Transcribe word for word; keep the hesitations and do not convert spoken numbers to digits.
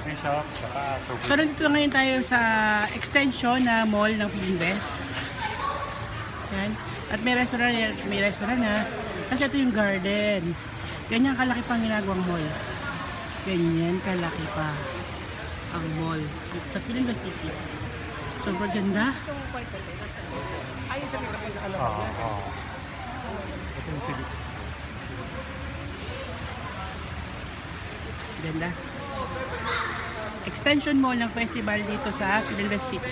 coffee shop, saka super. So, nandito lang ngayon tayo sa extension na mall ng Filinvest. Yan. At may restaurant, may restaurant na. Kasi ito yung garden. Ganyan kalaki pang ginagawang mall. Ganyan kalaki pa ang mall dito sa Filinvest City. Super ganda. Oo, oo. Ito yung civic. Ganda. Extension mall ng festival dito sa Filinvest City.